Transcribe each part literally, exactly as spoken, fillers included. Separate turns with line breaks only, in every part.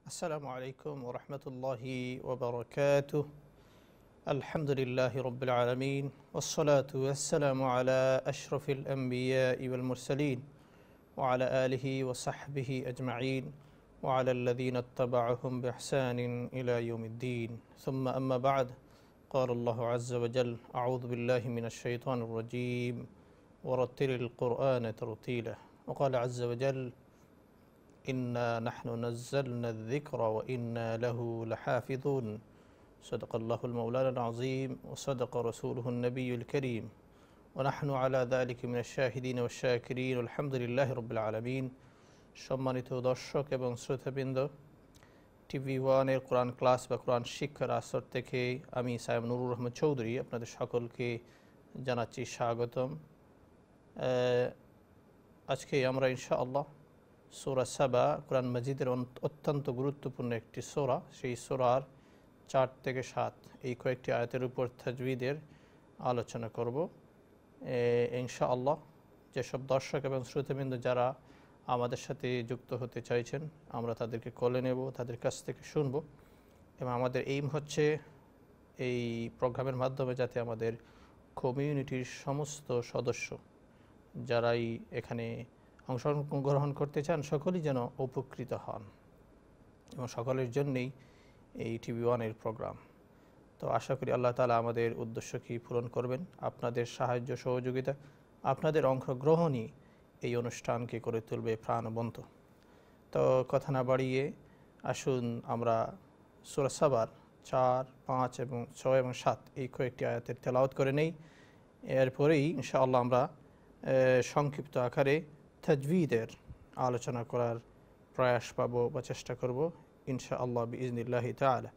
السلام عليكم ورحمة الله وبركاته. الحمد لله رب العالمين والصلاة والسلام على أشرف الأنبياء والمرسلين وعلى آله وصحبه أجمعين وعلى الذين اتبعهم بإحسان إلى يوم الدين. ثم أما بعد، قال الله عز وجل: أعوذ بالله من الشيطان الرجيم ورتل القرآن ترتيلا. وقال عز وجل: إنا نحن نزلنا الذكر وإنا له لحافظون. صدق الله المولانا العظيم وصدق رسوله النبي الكريم ونحن على ذلك من الشاهدين والشاكرين والحمد لله رب العالمين। সম্মানিত দর্শক এবং শ্রোতাবৃন্দ, টিভি ওয়ানের কোরআন ক্লাস বা কোরআন শিক্ষার আসর থেকে আমি সায়েম নুরুর রহমান চৌধুরী আপনাদের সকলকে জানাচ্ছি স্বাগতম। আজকে আমরা ইনশাআল্লাহ সূরা সাবা, কোরআন মাজিদের অত্যন্ত গুরুত্বপূর্ণ একটি সূরা, সেই সূরার চার থেকে সাত এই কয়েকটি আয়াতের উপর তাজউইদের আলোচনা করব ইনশাআল্লাহ। যেসব দর্শক এবং শ্রোতাবৃন্দ যারা আমাদের সাথে যুক্ত হতে চাইছেন, আমরা তাদেরকে কলে নেব, তাদের কাছ থেকে শুনব এবং আমাদের এইম হচ্ছে এই প্রোগ্রামের মাধ্যমে যাতে আমাদের কমিউনিটির সমস্ত সদস্য যারাই এখানে অংশগ্রহণ করতে চান সকলেই যেন উপকৃত হন এবং সকলের জন্যেই এই টিভি ওয়ানের প্রোগ্রাম। তো আশা করি আল্লাহ তাআলা আমাদের উদ্দেশ্যকে পূরণ করবেন। আপনাদের সাহায্য সহযোগিতা, আপনাদের অংশগ্রহণই এই অনুষ্ঠানকে করে তুলবে প্রাণবন্ত। তো কথা না বাড়িয়ে আসুন আমরা সূরা সাবার চার, পাঁচ এবং ছয় এবং সাত এই কয়েকটি আয়াতের তেলাওয়াত করে নেই। এরপরেই ইনশাআল্লাহ আমরা সংক্ষিপ্ত আকারে তাজউইদের আলোচনা করার প্রয়াস পাব বা চেষ্টা করব ইনশাআল্লাহ বিইজনিল্লাহি তাআলা।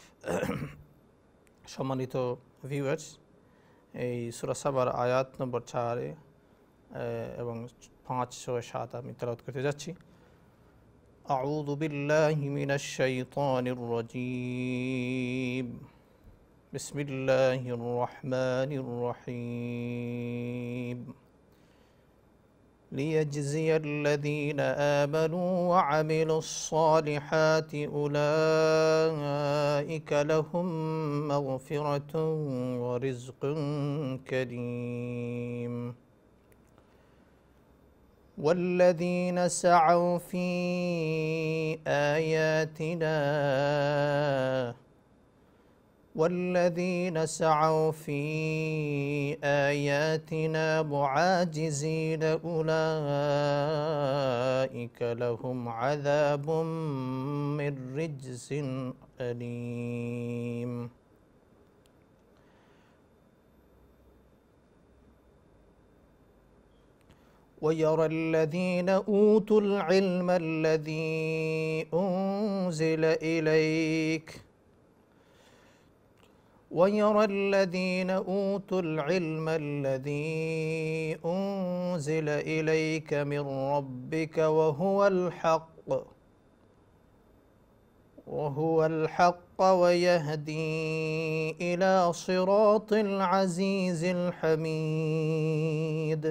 সম্মানিত ভিউয়ার্স, এই সূরা সাবার আয়াত নম্বর চারে এবং পাঁচ, ছয়, সাত আমি তেলাওয়াত করতে যাচ্ছি। আউযু বিল্লাহি মিনাশ শাইতানির রাজীম। বিসমিল্লাহির রহমানির রহিম। ليجزي الذين آمنوا وعملوا الصالحات أولئك لهم مغفرة ورزق كريم والذين سعوا في آياتنا والذين سعوا في آياتنا معاجزين أولئك لهم عذاب من رجز أليم ويرى الذين أوتوا العلم الذي أنزل إليك ويرى الذين أوتوا العلم الذي أنزل إليك من ربك وهو الحق وهو الحق ويهدي إلى صراط العزيز الحميد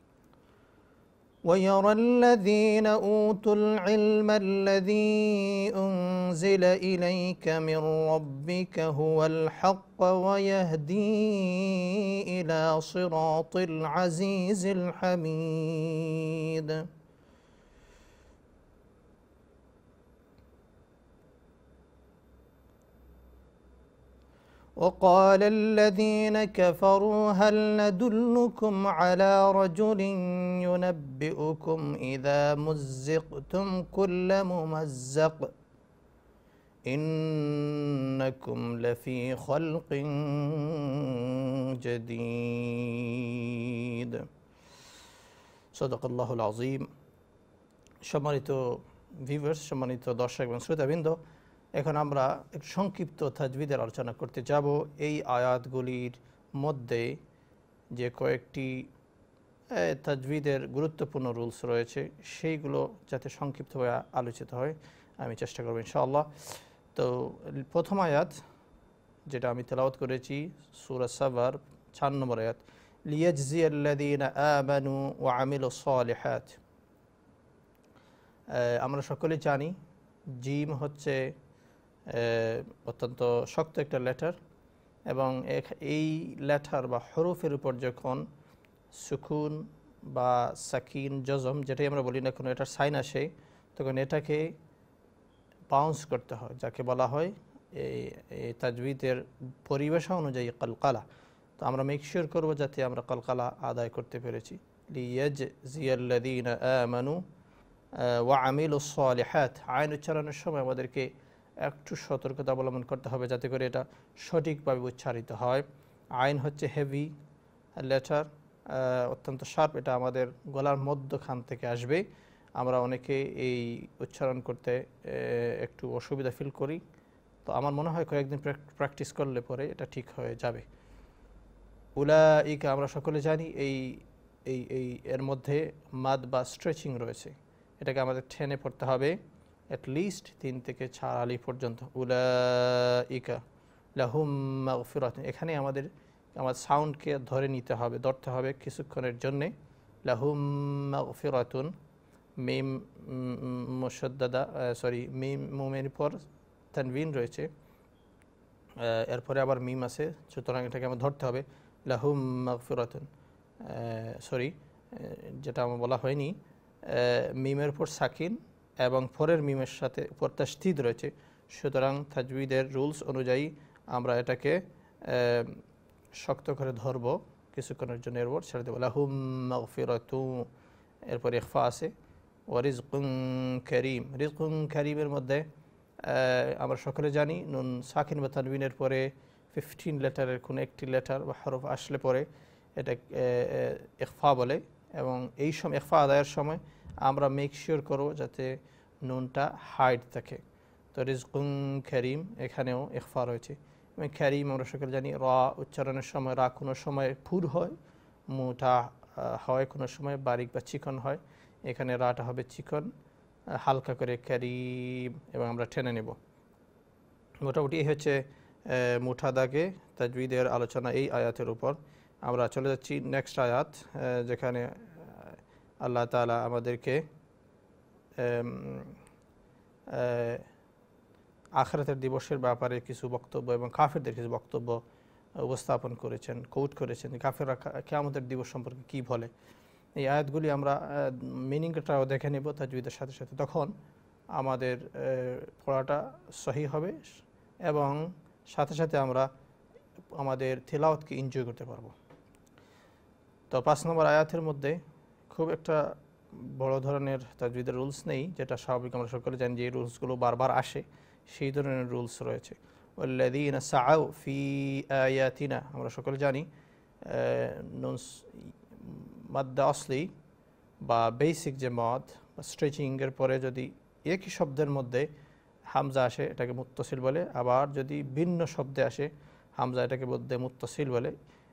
ويرى الذين أوتوا العلم الذي أنزل إليك من ربك هو الحق ويهدي إلى صراط العزيز الحميد وقال الذين كفروا هل ندلكم على رجل ينبئكم إذا مزقتم كل ممزق إنكم لفي خلق جديد صدق الله العظيم। সম্মানিত ভিউয়ার্স, সম্মানিত দর্শক এবং শ্রোতাবৃন্দ, এখন আমরা একটু সংক্ষিপ্ত তাজউইদের আলোচনা করতে যাব। এই আয়াতগুলির মধ্যে যে কয়েকটি তাজউইদের গুরুত্বপূর্ণ রুলস রয়েছে সেইগুলো যাতে সংক্ষিপ্তভাবে আলোচিত হয় আমি চেষ্টা করব ইনশাআল্লাহ। তো প্রথম আয়াত যেটা আমি তেলাওয়াত করেছি সূরা সাবার চার নম্বর আয়াত, লিয়াজজিয়াল্লাযীনা আমানু ওয়া আমিলুস সালিহাত। আমরা সকলে জানি জিম হচ্ছে অত্যন্ত শক্ত একটা লেটার, এবং এই লেটার বা হরফের উপর যখন সুকুন বা সাকিন জজম যেটাই আমরা বলি না কোনো এটার সাইন আসে, তখন এটাকে বাউন্স করতে হয়, যাকে বলা হয় এই তাজবিদের পরিবেশা অনুযায়ী কলকালা। তো আমরা মেক শিওর করবো যাতে আমরা কলকালা আদায় করতে পেরেছি। লিয়াজজিয়াল্লাযীনা আমানু ওয়া আমিলুস সালিহাত, আইন উচ্চারণের সময় আমাদেরকে একটু সতর্কতা অবলম্বন করতে হবে যাতে করে এটা সঠিকভাবে উচ্চারিত হয়। আইন হচ্ছে হেভি লেটার, অত্যন্ত শার্প, এটা আমাদের গলার মধ্যখান থেকে আসবে। আমরা অনেকে এই উচ্চারণ করতে একটু অসুবিধা ফিল করি, তো আমার মনে হয় কয়েকদিন প্র্যাকটিস করলে পরে এটা ঠিক হয়ে যাবে। উলাইকা আমরা সকলে জানি এই এই এই এর মধ্যে মাদ বা স্ট্রেচিং রয়েছে, এটাকে আমাদের টেনে পড়তে হবে অ্যাটলিস্ট তিন থেকে চার আলি পর্যন্ত। উলাইকা লাহুম মাগফিরাতুন, এখানে আমাদের আমার সাউন্ডকে ধরে নিতে হবে, ধরতে হবে কিছুক্ষণের জন্যে। লাহুম মাগফিরাতুন, মিম মুশাদ্দাদা সরি মিম মুমের পর তানবিন রয়েছে, এরপরে আবার মিম আছে, সুতরাং এটাকে আমার ধরতে হবে। লাহুম মাগফিরাতুন, সরি যেটা আমার বলা হয়নি, মিমের উপর সাকিন এবং পরের মিমের সাথে উপর তাসদীদ রয়েছে, সুতরাং তাজবিদের রুলস অনুযায়ী আমরা এটাকে শক্ত করে ধরবো কিছুক্ষণের জন্য, এরপর ছেড়ে দেবো। লাহুম মাগফিরাতুন, এরপর ইখফা আছে। ওয়া রিজকুন কারীম, রিজকুন কারীমের মধ্যে আমরা সকলে জানি নুন সাকিন বা তানবিনের পরে ফিফটিন লেটারের কোনো একটি লেটার বা হরফ আসলে পরে এটা ইখফা বলে, এবং এই সময় ইখফা আদায়ের সময় আমরা মেক শিওর করব যাতে নুনটা হাইড থাকে। তো রিজকুন কারীম এখানেও ইখফা রয়েছে, এবং কারীম আমরা সকলে জানি রা উচ্চারণের সময় রা কোনো সময় ফুর হয়, মুটা হয়, কোনো সময় বারিক বা চিকন হয়, এখানে রাটা হবে চিকন, হালকা করে কারীম, এবং আমরা টেনে নেব। মোটামুটি এই হচ্ছে মুঠা দাগে তাজবিদের আলোচনা এই আয়াতের উপর। আমরা চলে যাচ্ছি নেক্সট আয়াত, যেখানে আল্লাহ তাআলা আমাদেরকে আখিরাতের দিবসের ব্যাপারে কিছু বক্তব্য এবং কাফেরদের কিছু বক্তব্য উপস্থাপন করেছেন, কোট করেছেন। কাফেররা কিয়ামতের দিবস সম্পর্কে কী বলে, এই আয়াতগুলি আমরা মিনিংটাও দেখে নেব তাজবিদের সাথে সাথে, তখন আমাদের পড়াটা সহি হবে এবং সাথে সাথে আমরা আমাদের তিলাওয়াতকে এনজয় করতে পারবো। তো পাঁচ নম্বর আয়াতের মধ্যে খুব একটা বড় ধরনের তাজবিদের রুলস নেই, যেটা স্বাভাবিক, আমরা সকলে জানি যে এই রুলসগুলো বারবার আসে, সেই ধরনের রুলস রয়েছে। ওয়াল্লাযীনা সাআউ ফি আয়াতিনা, আমরা সকলে জানি নুন মাদ্দা আসলি বা বেসিক যে মদ বা স্ট্রেচিংয়ের পরে যদি একই শব্দের মধ্যে হামজা আসে এটাকে মুত্তাসিল বলে, আবার যদি ভিন্ন শব্দে আসে হামজা এটাকে মধ্যে মুত্তাসিল বলে।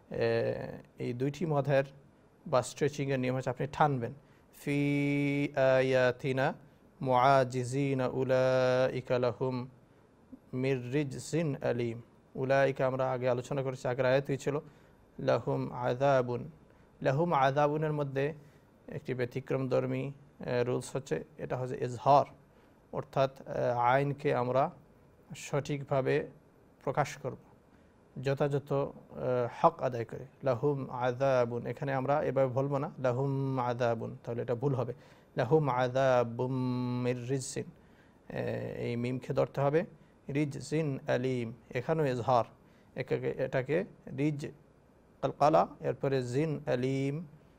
এই দুইটি মদের বা স্ট্রেচিংয়ের নিয়ম হচ্ছে আপনি টানবেন ফি আয়াতিনা মুআজিজিনা উলাইকা লাহুম মির রিজসিন আলিম। উলাইকা আমরা আগে আলোচনা করেছি, আগের আয়াতই ছিল লাহুম আযাবুন। লাহুম আযাবুনের মধ্যে একটি ব্যতিক্রমধর্মী রুলস হচ্ছে, এটা হচ্ছে ইজহার, অর্থাৎ আইনকে আমরা সঠিকভাবে প্রকাশ করব, যথাযথ হক আদায় করে। লাহুম আযাবুন, এখানে আমরা এভাবে বলবো না লাহুম আযাবুন, তাহলে এটা ভুল হবে। লাহুম আযাবুম মির রিজসিন, এই মিমকে ধরতে হবে, রিজসিন আলিম, এখানেও ইজহার, এটাকে রিজ কলকালা এরপরে জিন আলিম,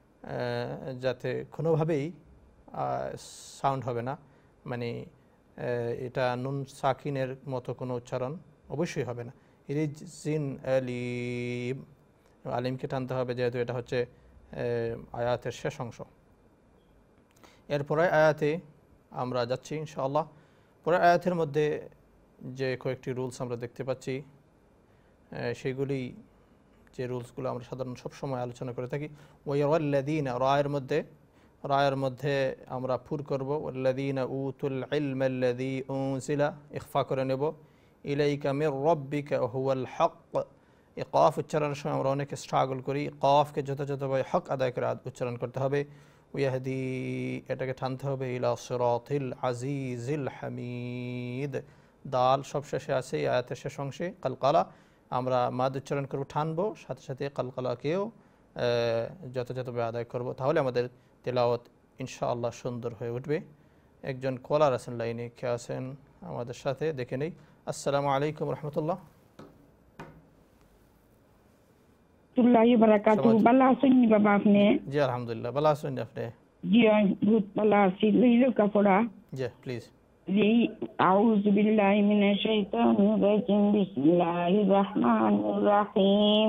যাতে কোনোভাবেই সাউন্ড হবে না, মানে এটা নুন সাকিনের মতো কোনো উচ্চারণ অবশ্যই হবে না। রিজ জিন আলিম, আলিমকে টানতে হবে যেহেতু এটা হচ্ছে আয়াতের শেষ অংশ। এরপরে আয়াতে আমরা যাচ্ছি ইনশাআল্লাহ। পরে আয়াতের মধ্যে যে কয়েকটি রুলস আমরা দেখতে পাচ্ছি, সেগুলি যে রুলসগুলো আমরা সাধারণত সবসময় আলোচনা করে থাকি। ওয়াল্লাযীনা, রায়ের মধ্যে রায়ের মধ্যে আমরা ফুর করব, ওয়াল্লাযীনা উতুল ইলমা আল্লাযী উনজিলা, ইখফা করে নেব, ইলাইকা মির রাব্বিকা হুয়াল হক। এই কফ উচ্চারণের সময় আমরা অনেকে স্ট্রাগল করি, কফকে যথাযথভাবে হক আদায় করে উচ্চারণ করতে হবে। ওয়াহদি এটাকে টানতে হবে ইলা সিরাতিল আজিজিল হামিদ। দাল সব শেষে আছে এই আয়াতের শেষ অংশে কালকালা, আমরা মাদ উচ্চারণ করব টানবো, সাথে সাথে কালকালাকেও যথাযথভাবে আদায় করব, তাহলে আমাদের তেলাওয়াত ইনশাআল্লাহ সুন্দর হয়ে উঠবে। একজন কলার আছেন লাইনে, কে আছেন আমাদের সাথে দেখে নেই। আসসালামু আলাইকুম রহমতুল্লাহ।
জি
আলহামদুলিল্লাহ, ভালো আছেন আপনি?
জি বহুত ভালো আছি। লইল কাপড়া
জি প্লিজ।
জি আউযু বিল্লাহি মিনাশ শাইতানির রাজিম। বিসমিল্লাহির রহমানির রহিম।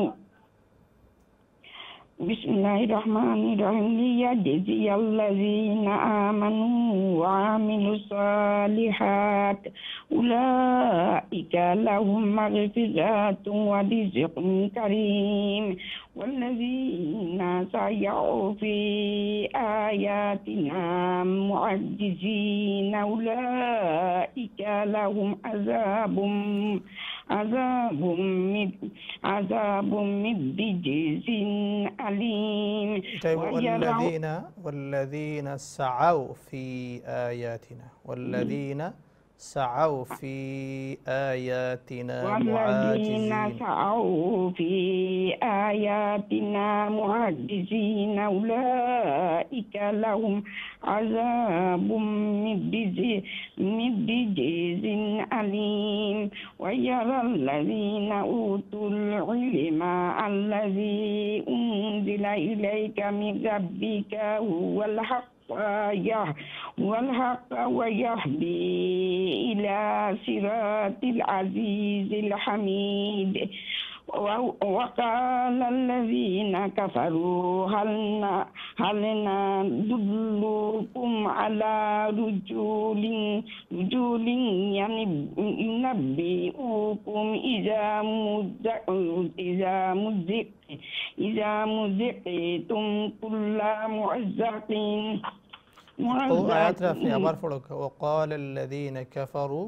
বিসমিল্লাহির রহমানির রহিম। লিয়াজজিয়াল্লাযীনা আমানু ওয়া আমিলুস সালিহাত উলাইকা লাহুম মাগফিরাতুন ওয়া রিজকুন কারীম ওয়াল্লাযীনা সায়াউ ফি আয়াতিনা মুআজ্জিজিনা উলাইকা লাহুম আযাবুম আযাবুম মিন আযাবুম মিন রিজিজিন আলীম।
والذين والذين سعوا في آياتنا والذين سعوا في آياتنا
والذين سعوا في آياتنا معجزين أولئك لهم عذاب من رجز أليم. ويرى الذين أوتوا العلم الذي أنزل إليك من ربك هو الحق والحق ويهدي إلى صراط العزيز الحميد. وقال الذين كفروا هل هل ندلكم على رجل رجل ينبئكم إذا إذا مزق إذا مزقتم كل معزق.
وقال الذين كفروا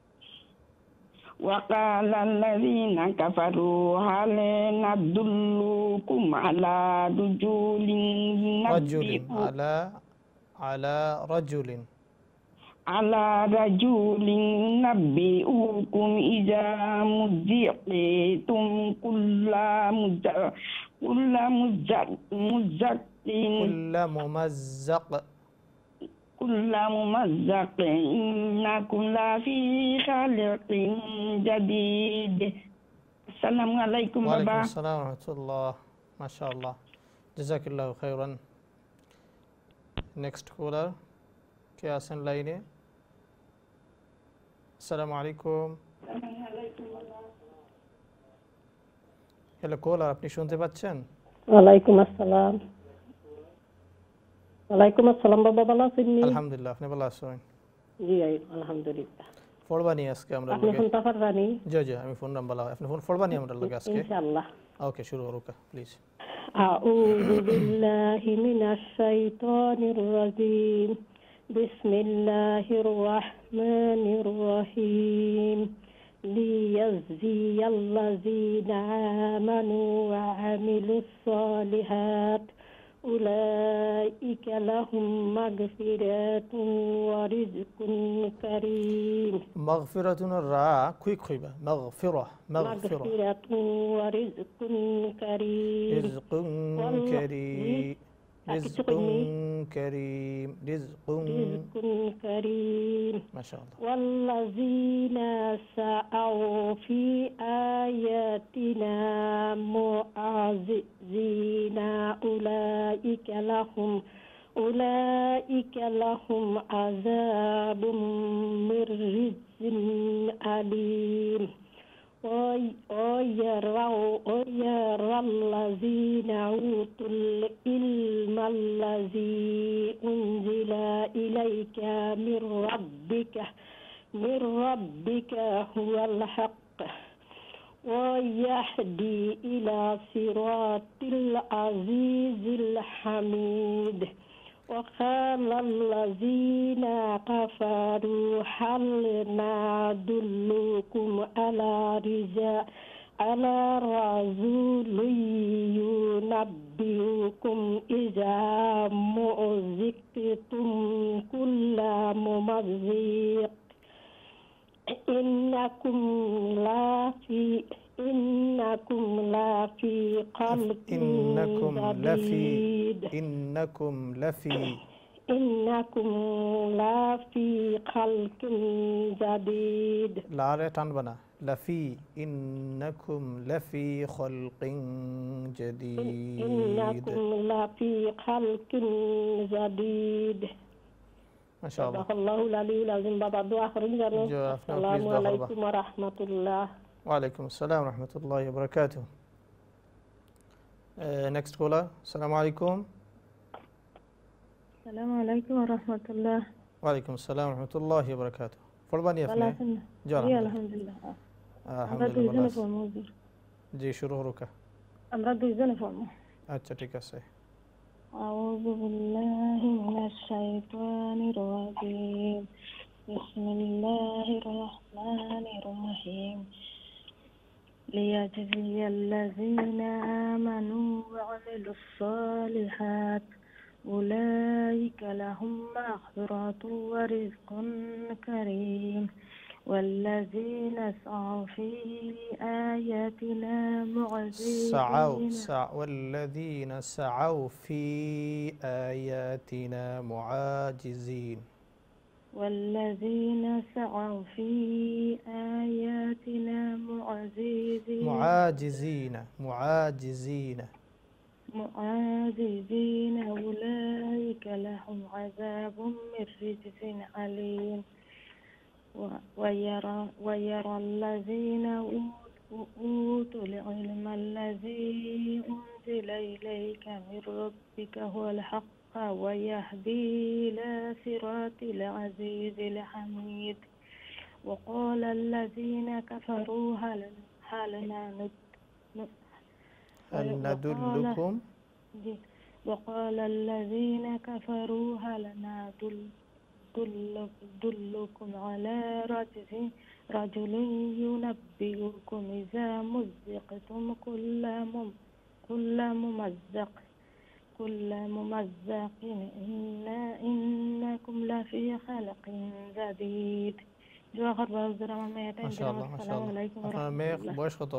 وقال الذين كفروا هل ندلكم على رجل
رجل على على رجل
على رجل ينبئكم إذا مزقتم كل مزق كل مزق مزق
كل ممزق
كل ممزق إنكم لفي خلق جديد. السلام عليكم بابا.
وعليكم السلام ورحمة الله. ما شاء الله. جزاك الله خيرا. Next caller. কে আছেন লাইনে? আসসালামু আলাইকুম। হ্যালো কলার, আপনি শুনতে পাচ্ছেন?
ওয়ালাইকুম আসসালাম। ওয়ালাইকুম আসসালাম বাবা, ভালো আছেন?
আলহামদুলিল্লাহ, আপনি ভালো আছেন?
জি আলহামদুলিল্লাহ।
পড়বানি আজকে আমরা
আপনি ফোন তাফার রানী?
জি জি আমি ফোন নাম্বার আপনি ফোন পড়বানি আমরা লগে আজকে
ইনশাআল্লাহ।
ওকে শুরু করুন প্লিজ।
আউযু বিল্লাহি মিনাশ শাইতানির রাজিম। বিসমিল্লাহির রহমানির রহিম। লিয়াজজিয়াল্লাযীনা আমানু ওয়া আমিলুস সালিহাত উলাইকা লাহুম মাগফিরাতুন ওয়া রিজকুন কারীম।
মাগফিরাতুন রা কুইক হইবা মাগফিরা
মাগফিরাতুন ওয়া রিজকুন কারীম।
রিজকুন কারীম রিজকুন কারীম রিজকুন
কারীম।
মাশাআল্লাহ।
ওয়াল্লাযীনা সাআউ ফি আয়াতিনা মুআযিজিনা উলাইকা লাহুম উলাইকা লাহুম আযাবুম মির রিজিন আলীম। ويرى الذين أوتوا العلم الذي أنزل إليك من ربك من ربك هو الحق ويهدي إلى صراط العزيز الحميد. وقال الذين كفروا هل ندلكم على رجال على رسول ينبئكم إذا مزقتم كل ممزق إنكم لا في إنكم لا في خلق
إنكم لفي
جديد
إنكم لفي
إنكم لا في خلق جديد
লারে টানবে না লাফি ইন্নাকুম লাফি খালকিন জাদীদ
إنكم لا في خلق جديد
মাশাআল্লাহ
صدق الله العلي العظيم بابا دعاء خرج জানো
জি, আপনি
السلام
please দোয়া করবা।
عليكم ورحمة الله
ওয়ালাইকুম আসসালাম ওয়া রাহমাতুল্লাহি ওয়া বারাকাতুহু নেক্সট কলার আসসালামু আলাইকুম
السلام عليكم ورحمة الله
ওয়ালাইকুম আসসালাম ওয়া রাহমাতুল্লাহি ওয়া বারাকাতুহু পড়বানি আপনি
ولا سنة
জি
يا
আলহামদুলিল্লাহ
الحمد لله আমরা
আলহামদুলিল্লাহ
দুইজনে
ভালো আছি।
পড়বো হুজুর।
জি শুরু হরুকা
আমরা দুইজনে পড়বো
আচ্ছা ঠিক আছে
أعوذ بالله من الشيطان الرجيم بسم الله الرحمن الرحيم ليجزي الذين آمنوا وعملوا الصالحات أولئك لهم مغفرة ورزق كريم والذين سعوا في آياتنا
سعوا
معجزين
سع والذين سعوا في آياتنا معاجزين
والذين سعوا في آياتنا معجزين
معاجزين معاجزين
معاجزين أولئك لهم عذاب من رجز أليم و- ويرى ويرى الذين أوتوا أوتوا العلم الذي أنزل إليك من ربك هو الحق ويهدي إلى صراط العزيز الحميد وقال الذين كفروا هل هل ند-
هل ندلكم
وقال الذين كفروا هل ندل دل- دلكم على رجل رجل ينبئكم إذا مزقتم كل مم كل ممزق كل ممزق إن إنكم لفي خلق جديد جوهر بوزر
ما شاء الله ما شاء
السلام
الله
عليكم
আপনার
ورحمة
মেয়ে
الله
বয়স কত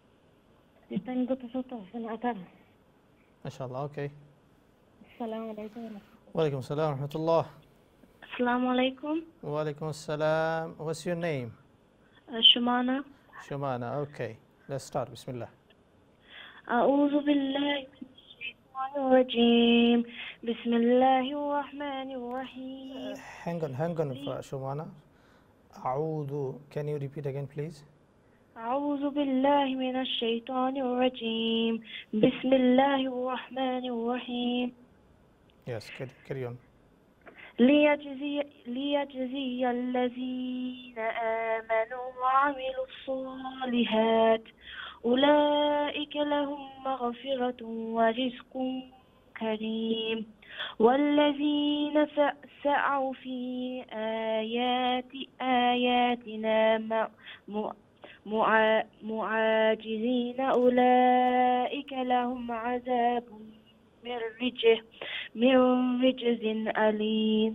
جدا قلت صوته سمعتها
ما شاء الله اوكي
السلام عليكم ورحمة الله
وعليكم السلام ورحمة الله
السلام عليكم.
وعليكم السلام what's your name
Uh, Shumana.
Shumana okay let's start بسم الله
أعوذ بالله من الشيطان الرجيم. بسم الله الرحمن الرحيم.
hang on hang on for Shumana أعوذ can you repeat again please
أعوذ بالله من الشيطان الرجيم. بسم الله الرحمن الرحيم.
yes carry on
ليجزي, ليجزي الذين آمنوا وعملوا الصالحات أولئك لهم مغفرة ورزق كريم والذين س- سعوا في آيات آياتنا مع- مع- مع- معاجزين أولئك لهم عذاب من رجه من رجز أليم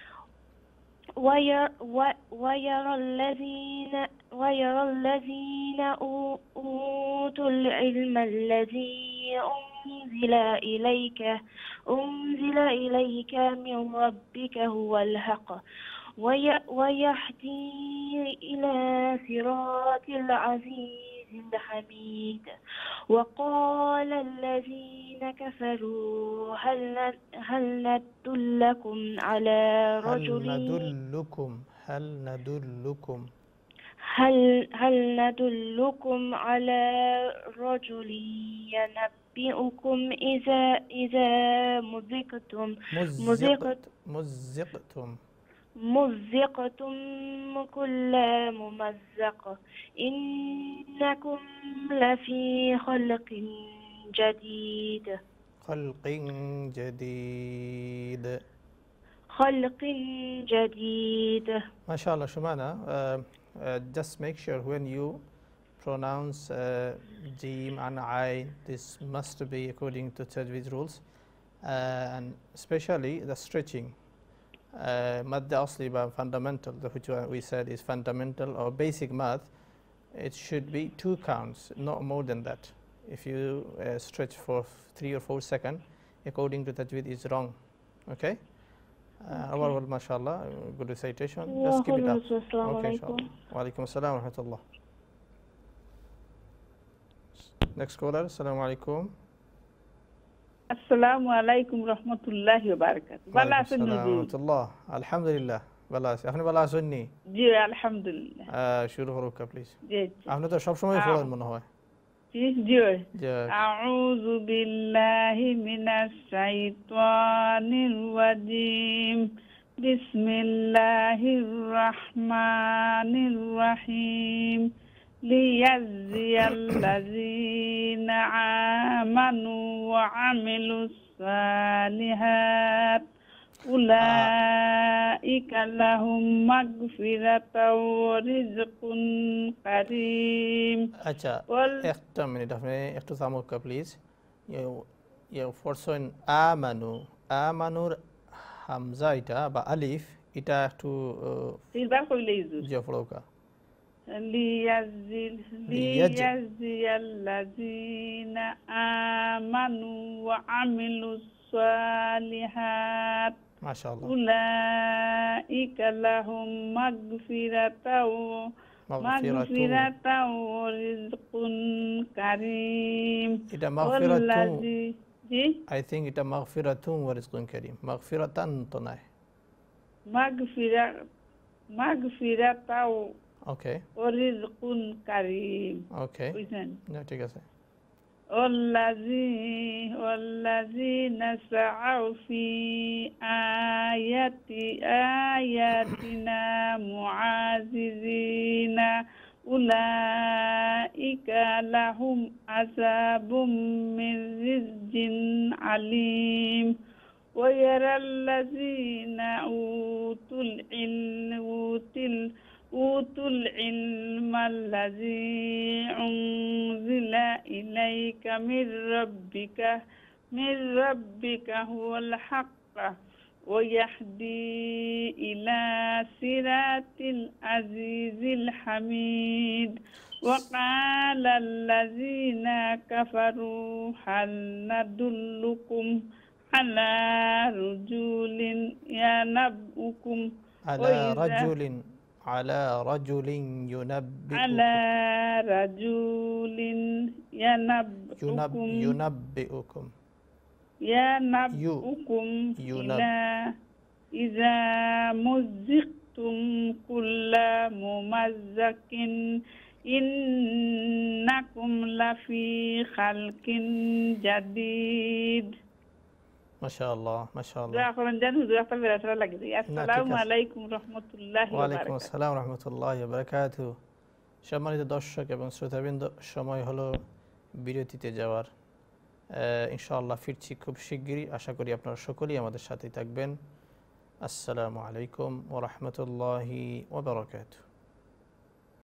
ويرى, ويرى الذين ويرى الذين أوتوا العلم الذي أنزل إليك أنزل إليك من ربك هو الحق وي- ويهدي إلى صراط العزيز الحميد وقال الذين كفروا هل ن- هل ندلكم على
هل
رجل
ندلكم هل ندلكم
هل هل ندلكم على رجل ينبئكم إذا إذا مزقتم
مزقت مزقتم
مزقتم كل ممزق إنكم لفي خلق جديد
خلق جديد
خلق جديد
ما شاء الله Shumana uh, uh, just make sure when you pronounce uh, Jim and I. This must be according to Tajweed rules, uh, and especially the stretching. Madda asli ba fundamental, which we said is fundamental or basic math. It should be two counts, not more than that. If you uh, stretch for three or four seconds, according to Tajweed, is wrong. Okay. Uh, okay. Well, mashallah, good recitation. Just keep it up. Okay, inshallah. Wa alaikum assalam wa rahmatullah. Next caller. Assalamu alaikum.
Assalamu alaikum rahmatullahi wa barakatuh. Bala sunni ji.
Rahmatullah. Alhamdulillah. Bala আছে আপনি bala sunni?
জি আলহামদুলিল্লাহ।
আহ শুরু করুন please.
জি
আপনি তো সব সময় পড়েন মনে হয়।
জি জি। আউযু বিল্লাহি মিনাশ শাইতানির রাজিম। বিসমিল্লাহির রাহমানির রাহিম। লিয়াজজিয়াল্লাযীনা আমানু ওয়া আমিলুস সালিহাত উলাইকা লাহুম মাগফিরাতাও ওয়া রিজকুন কারীম।
আচ্ছা একটা মিনিট আপনি একটু থামুক প্লিজ। ইউ ফরসন আমানু, আমানুর হামজা এটা বা আলিফ এটা একটু
তিনবার কইলেই জুর
জি পড়োকা।
লিয়াজজিল লিয়াজজিয়াল্লাযীনা আমানু ওয়া আমিলুস সালিহাত
মাশাআল্লাহ
উলাইকা লাহুম মাগফিরাতাও মাগফিরাতাও ওয়া রিজকুন কারীম।
এটা মাগফিরাতুন
জি
আই থিংক এটা মাগফিরাতুন ওয়া রিজকুন কারীম। মাগফিরাতান তো নাই,
মাগফিরা মাগফিরাতাও
ওকে
ওয়া রিজকুন কারীম।
ওকে
বুঝছেন?
না ঠিক আছে।
والذي والذين سعوا في آياتي آياتنا معاذرين أولئك لهم عذاب من رجز عليم ويرى الذين أوتوا العلم أوتوا أوتوا العلم الذي أنزل إليك من ربك من ربك هو الحق ويهدي إلى صراط العزيز الحميد وقال الذين كفروا هل ندلكم على رجل ينبئكم
على رجل على رجل ينبئكم
على رجل ينبئكم
ينبئكم
ينبئكم إلى إذا مزقتم كل ممزق إنكم لفي خلق جديد। মাশাআল্লাহ মাশাআল্লাহ। দোয়া করেন যেন হুজুর আপনার বেরাটা লাগে। আসসালামু আলাইকুম রাহমাতুল্লাহি ওয়া বারাকাতুহু। ওয়া আলাইকুম
আসসালাম ওয়া রাহমাতুল্লাহি ওয়া বারাকাতুহু। সম্মানিত দর্শক এবং শ্রোতাবৃন্দ, সময় হলো বিরতিতে যাওয়ার। ইনশাআল্লাহ ফিরছি খুব শিগগিরই। আশা করি আপনারা সকলেই আমাদের সাথেই থাকবেন। আসসালামু আলাইকুম ওয়া রাহমাতুল্লাহি ওয়া বারাকাতুহু।